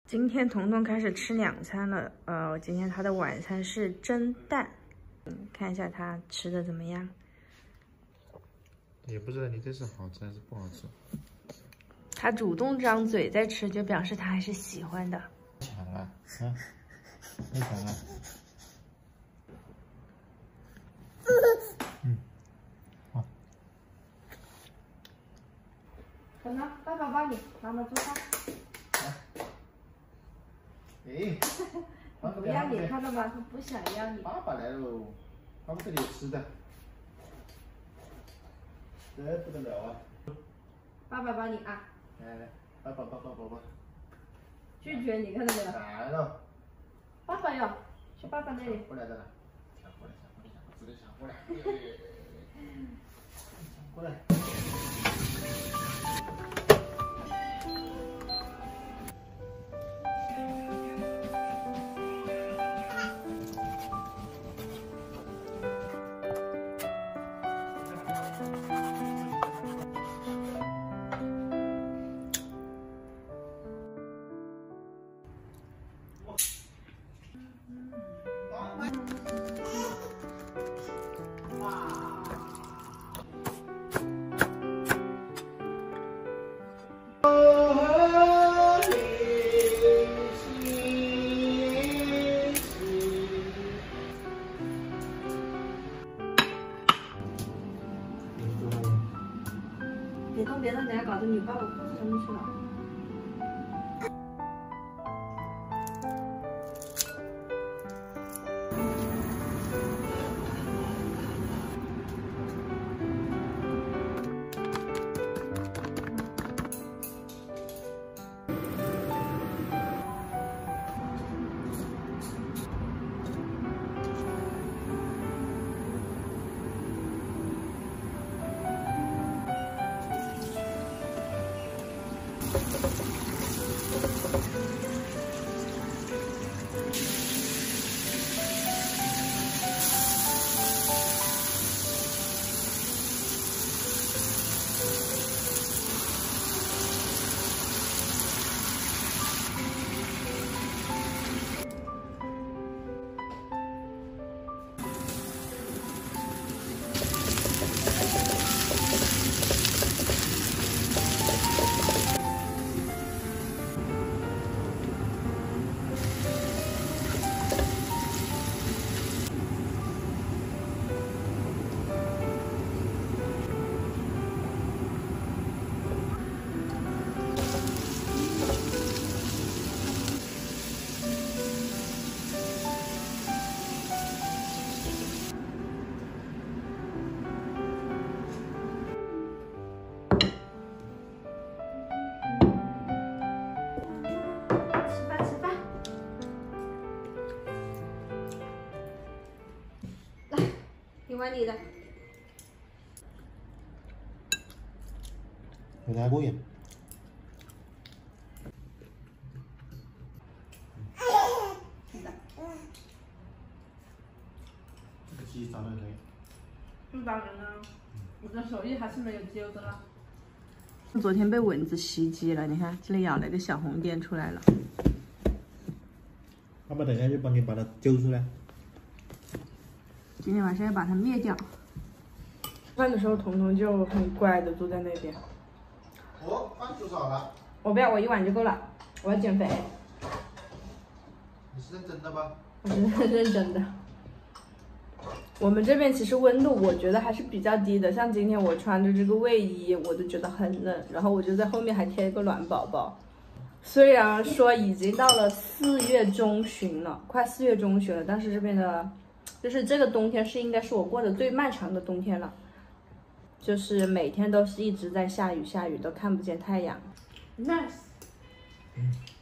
今天彤彤开始吃2餐了，今天他的晚餐是蒸蛋，看一下他吃的怎么样。 也不知道你这是好吃还是不好吃。 他主动张嘴在吃，就表示他还是喜欢的。 抢啊！啊！你抢啊！好。 怎么？爸爸帮你，妈妈做饭。 哎， 不要你看到吗？他不想要你。 爸爸来喽，爸爸这里有吃的，这不得了啊！ 爸爸帮你啊！ 来来，爸爸。 拒绝你看到没有？ 来了。 爸爸哟，去爸爸那里。 过来的了，想过来，直接想过来。过来。 别动，等下搞得你爸爸裤子上面去了。碗里的， 有点过瘾。 是的。 这个鸡长得很累。 不当然了，我的手艺还是没有揪的啦。昨天被蚊子袭击了，你看这里咬了一个小红点出来了。 爸爸等一下就帮你把它揪出来。 今天晚上要把它灭掉。吃饭的时候，彤彤就很乖的坐在那边。 哦，饭煮少了。 我不要，我1碗就够了。我要减肥。 你是认真的吗？ 我是认真的。我们这边其实温度我觉得还是比较低的，像今天我穿着这个卫衣，我都觉得很冷，然后我就在后面还贴一个暖宝宝。虽然说已经到了4月中旬了，快4月中旬了，但是这边的。就是这个冬天应该是我过的最漫长的冬天了，就是每天都是一直在下雨，都看不见太阳。Nice。